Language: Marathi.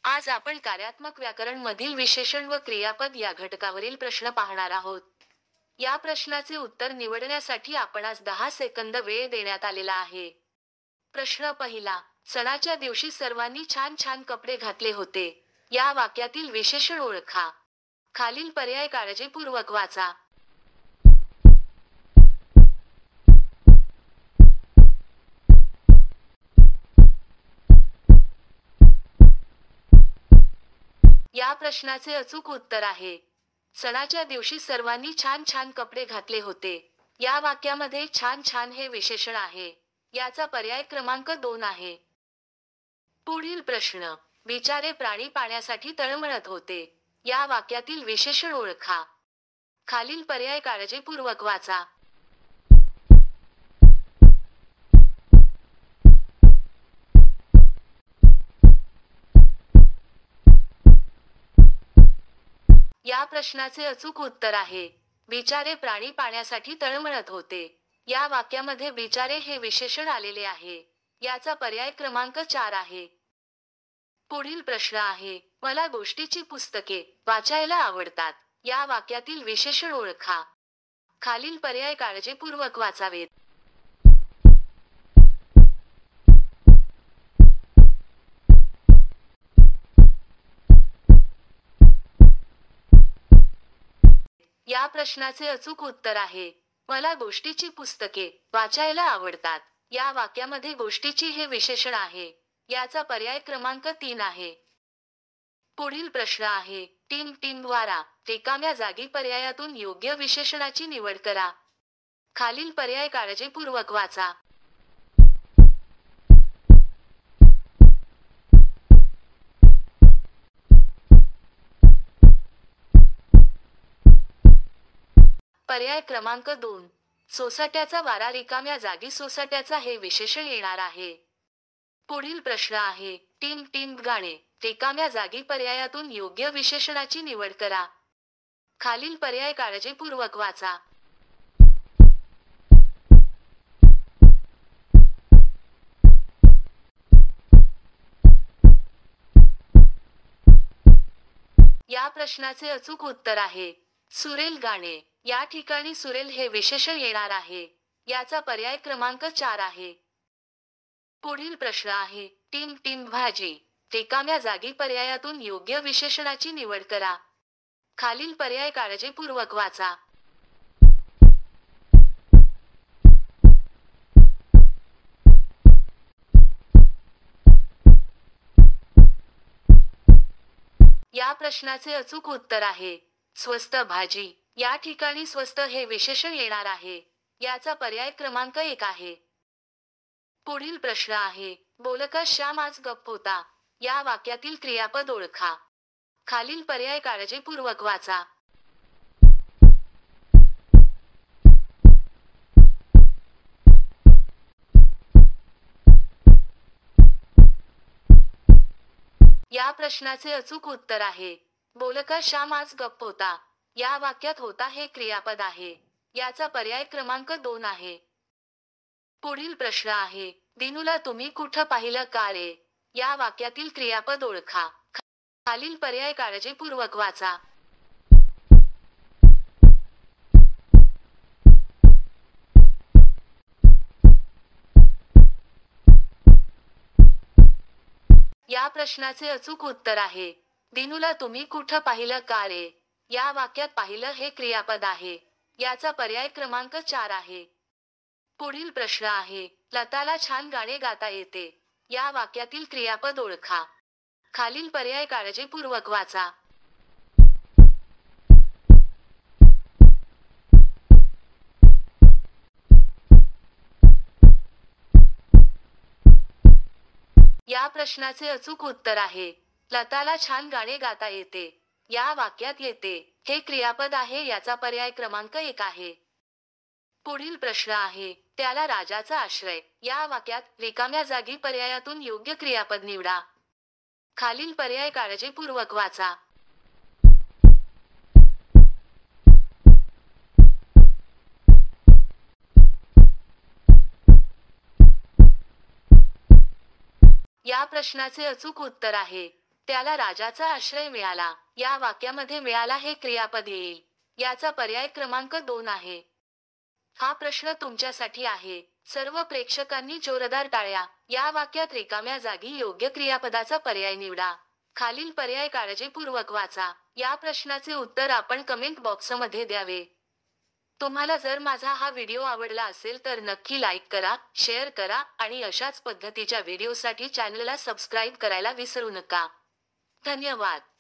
आज आपण कार्यात्मक व्याकरण मधील विशेषण व क्रियापद या घटकावरील प्रश्न पाहणार आहोत. या प्रश्नाचे उत्तर निवडण्यासाठी आपणास 10 सेकंद वेळ देण्यात आलेला आहे. प्रश्न पहिला. सणाच्या दिवशी सर्वांनी छान छान कपडे घातले होते. या वाक्यातील विशेषण ओळखा. खालील पर्याय काळजीपूर्वक वाचा. या प्रश्नाचे अचूक उत्तर आहे. सणाच्या दिवशी सर्वांनी छान छान कपडे घातले होते. या वाक्यामध्ये छान छान हे विशेषण आहे. याचा पर्याय क्रमांक 2 आहे. पुढील प्रश्न. बिचारे प्राणी पाण्यासाठी तळमळत होते. या वाक्यातील विशेषण ओळखा. खालील पर्याय काळजीपूर्वक वाचा. या प्रश्नाचे अचूक उत्तर आहे. बिचारे प्राणी पाण्यासाठी तळमळत होते. या वाक्यामध्ये बिचारे हे विशेषण आलेले आहे. याचा पर्याय क्रमांक 4 आहे. पुढील प्रश्न आहे. मला गोष्टीची पुस्तके वाचायला आवडतात. या वाक्यातील विशेषण ओळखा. खालील पर्याय काळजीपूर्वक वाचावेत. या प्रश्नाचे अचूक उत्तर आहे. मला गोष्टीची पुस्तके वाचायला आवडतात. या वाक्यामध्ये गोष्टीची हे विशेषण आहे. याचा पर्याय क्रमांक 3 आहे. पुढील प्रश्न आहे. टिम टिम वारा. रिकाम्या जागी पर्यायातून योग्य विशेषणाची निवड करा. खालील पर्याय काळजीपूर्वक वाचा. पर्याय क्रमांक 2. सोसाट्याचा वारा. रिकाम्या जागी सोसाट्याचा हे विशेषण येणार आहे. पुढील प्रश्न आहे. टिम टिम गाणे. रिकाम्या जागी पर्यायातून योग्य विशेषणाची निवड करा. खालील पर्याय काळजीपूर्वक वाचा. या प्रश्नाचे अचूक उत्तर आहे. सुरेल गाणे. या ठिकाणी सुरेल हे विशेषण येणार आहे. याचा पर्याय क्रमांक 4 आहे. पुढील प्रश्न आहे. टिम टिम भाजी. रिकाम्या जागी पर्यायातून योग्य विशेषणाची निवड करा. खालील पर्याय काळजीपूर्वक वाचा. या प्रश्नाचे अचूक उत्तर आहे. स्वस्त भाजी. या ठिकाणी स्वस्त हे विशेषण येणार आहे. याचा पर्याय क्रमांक 1 आहे. पुढील प्रश्न आहे. बोलका श्याम आज गप्प होता. या वाक्यातील क्रियापद ओळखा. खालील पर्याय काळजीपूर्वक वाचा. या प्रश्नाचे अचूक उत्तर आहे. बोलका श्याम आज गप्प होता. या वाक्यात होता हे क्रियापद आहे. याचा पर्याय क्रमांक 2 आहे. पुढील प्रश्न आहे. दिनूला तुम्ही कुठं पाहिलं का रे. या वाक्यातील क्रियापद ओळखा. खालील पर्याय काळजीपूर्वक वाचा. या प्रश्नाचे अचूक उत्तर आहे. दिनूला तुम्ही कुठं पाहिलं का रे. या वाक्यात पाहिलं हे क्रियापद आहे. याचा पर्याय क्रमांक 4 आहे. पुढील प्रश्न आहे. लताला छान गाणे गाता येते. या वाक्यातील क्रियापद ओळखा. खालील पर्याय काळजीपूर्वक वाचा. या प्रश्नाचे अचूक उत्तर आहे. लताला छान गाणे गाता येते. या वाक्यात येते हे क्रियापद आहे. याचा पर्याय क्रमांक 1 आहे. पुढील प्रश्न आहे. त्याला राजाचा आश्रय. या वाक्यात रिकाम्या जागी पर्यायातून योग्य क्रियापद निवडा. खालील पर्याय काळजीपूर्वक वाचा. या प्रश्नाचे अचूक उत्तर आहे. त्याला राजाचा आश्रय मिळाला. या वाक्यामध्ये मिळाला हे क्रियापद येईल. याचा पर्याय क्रमांक 2 आहे. हा प्रश्न तुमच्यासाठी आहे. सर्व प्रेक्षकांनी जोरदार टाळ्या. या वाक्यात रिकाम्या जागी योग्य क्रियापदाचा पर्याय निवडा. खालील पर्याय काळजीपूर्वक वाचा. या प्रश्नाचे उत्तर आपण कमेंट बॉक्समध्ये द्यावे. तुम्हाला जर माझा हा व्हिडिओ आवडला असेल तर नक्की लाईक करा, शेअर करा आणि अशाच पद्धतीच्या व्हिडिओसाठी चॅनलला सबस्क्राईब करायला विसरू नका. धन्यवाद.